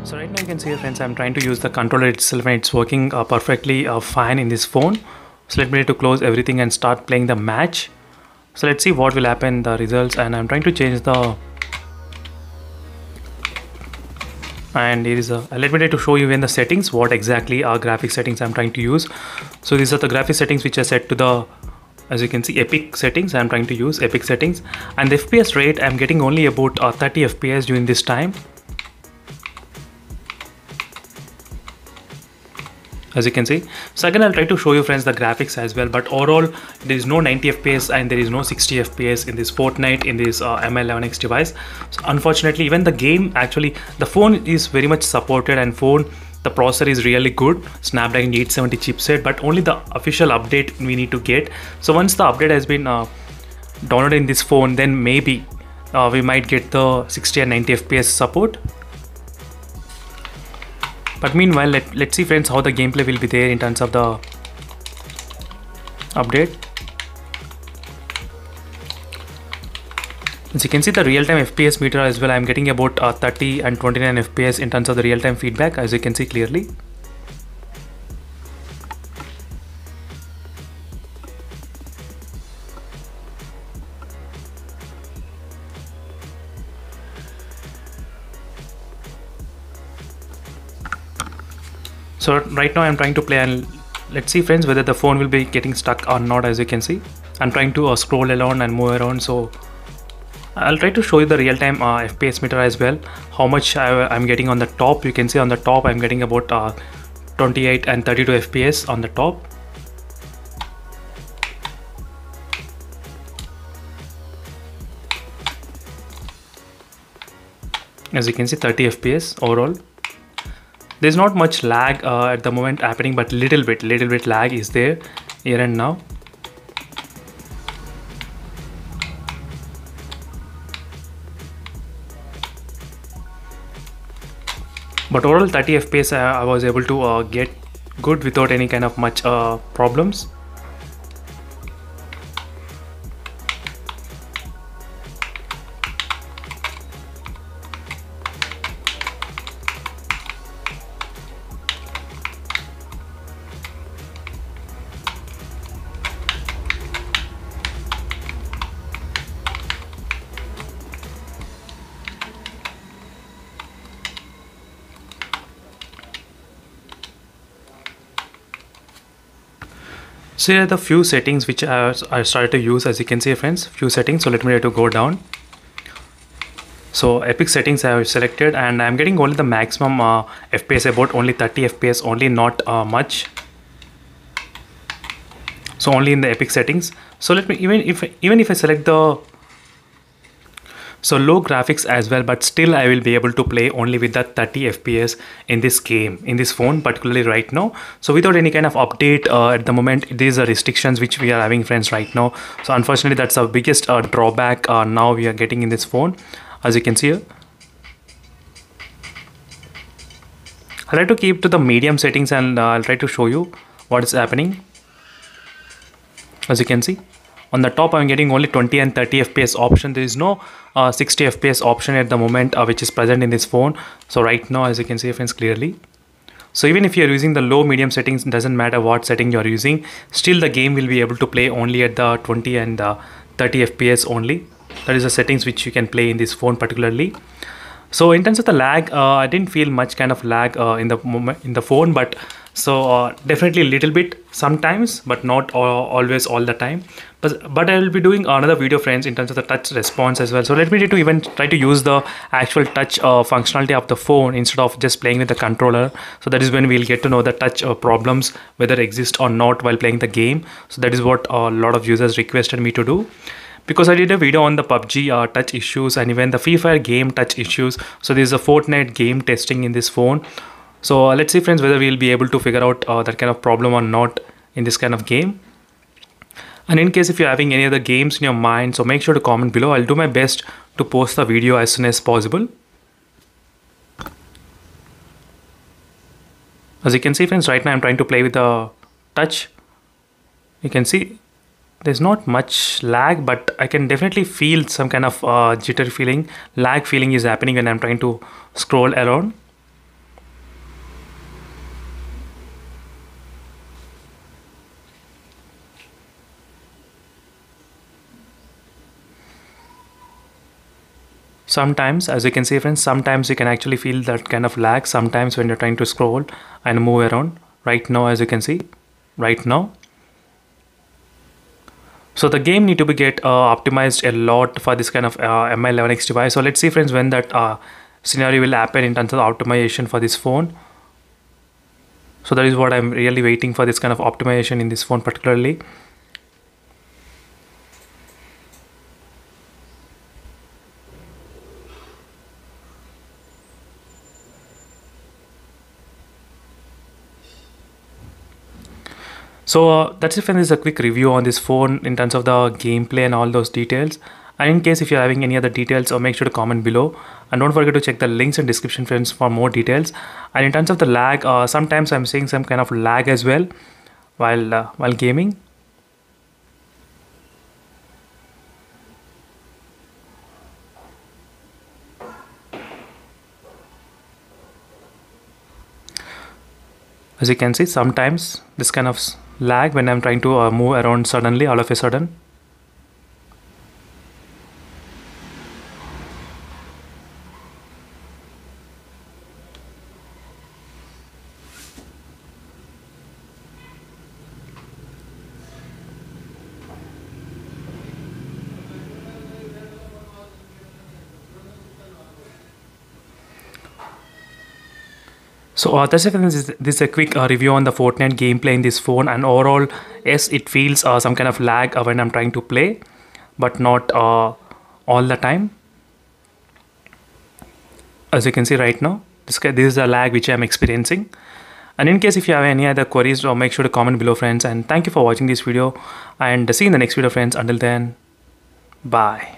So right now you can see, friends, I'm trying to use the controller itself and it's working perfectly fine in this phone. So let me to close everything and start playing the match. So let's see what will happen, the results, and I'm trying to change the, and it is a, let me try to show you in the settings what exactly are graphic settings I'm trying to use. So these are the graphic settings which are set to the, as you can see, epic settings. I'm trying to use epic settings, and the FPS rate I'm getting only about 30 FPS during this time. As you can see. So again, I'll try to show you, friends, the graphics as well, but overall there is no 90 FPS and there is no 60 FPS in this Fortnite, in this MI11X device. So unfortunately, even the game, actually the phone is very much supported, and phone, the processor is really good, Snapdragon 870 chipset, but only the official update we need to get. So once the update has been downloaded in this phone, then maybe we might get the 60 and 90 FPS support. But meanwhile, let's see, friends, how the gameplay will be there in terms of the update. As you can see, the real-time FPS meter as well, I'm getting about 30 and 29 FPS in terms of the real-time feedback, as you can see clearly. So right now I'm trying to play, and let's see, friends, whether the phone will be getting stuck or not. As you can see, I'm trying to scroll around and move around, so I'll try to show you the real-time FPS meter as well, how much I'm getting on the top. You can see on the top I'm getting about 28 and 32 FPS on the top. As you can see, 30 FPS overall. There's not much lag at the moment happening, but little bit lag is there here and now. But overall 30 FPS I was able to get good without any kind of much problems. So here are the few settings which I started to use. As you can see, friends, few settings. So let me try to go down. So epic settings I have selected, and I'm getting only the maximum FPS, about only 30 FPS only, not much. So only in the epic settings. So let me, even if I select the, so low graphics as well, but still I will be able to play only with that 30 FPS in this game, in this phone particularly right now. So without any kind of update at the moment, these are restrictions which we are having, friends, right now. So unfortunately that's our biggest drawback now we are getting in this phone, as you can see here. I'll try to keep to the medium settings, and I'll try to show you what is happening. As you can see, on the top I'm getting only 20 and 30 FPS option. There is no 60 FPS option at the moment which is present in this phone. So right now, as you can see, friends, clearly. So even if you're using the low medium settings, it doesn't matter what setting you're using, still the game will be able to play only at the 20 and 30 FPS only. That is the settings which you can play in this phone particularly. So in terms of the lag, I didn't feel much kind of lag in the phone, but so definitely a little bit sometimes, but not always all the time. But I will be doing another video, friends, in terms of the touch response as well. So let me to even try to use the actual touch functionality of the phone instead of just playing with the controller. So that is when we'll get to know the touch problems whether exist or not while playing the game. So that is what a lot of users requested me to do, because I did a video on the PUBG touch issues and even the Free Fire game touch issues. So there's a Fortnite game testing in this phone. So let's see, friends, whether we'll be able to figure out that kind of problem or not in this kind of game. And in case if you're having any other games in your mind, so make sure to comment below. I'll do my best to post the video as soon as possible. As you can see, friends, right now I'm trying to play with the touch. You can see there's not much lag, but I can definitely feel some kind of jitter feeling, lag feeling is happening when I'm trying to scroll around. sometimes, as you can see friends, sometimes you can actually feel that kind of lag sometimes when you're trying to scroll and move around. Right now, as you can see, right now. So the game need to be get optimized a lot for this kind of MI11X device. So let's see friends when that scenario will happen in terms of optimization for this phone. So that is what I'm really waiting for, this kind of optimization in this phone particularly. So that's it friends, this is a quick review on this phone in terms of the gameplay and all those details. And in case if you're having any other details, or make sure to comment below, and don't forget to check the links in description friends for more details. And in terms of the lag, sometimes I'm seeing some kind of lag as well while gaming. As you can see, sometimes this kind of lag when I'm trying to move around suddenly, all of a sudden. So that's it. This is a quick review on the Fortnite gameplay in this phone, and overall, yes, it feels some kind of lag when I'm trying to play, but not all the time. As you can see right now, this is a lag which I'm experiencing. And in case if you have any other queries, make sure to comment below friends, and thank you for watching this video, and see you in the next video friends. Until then, bye.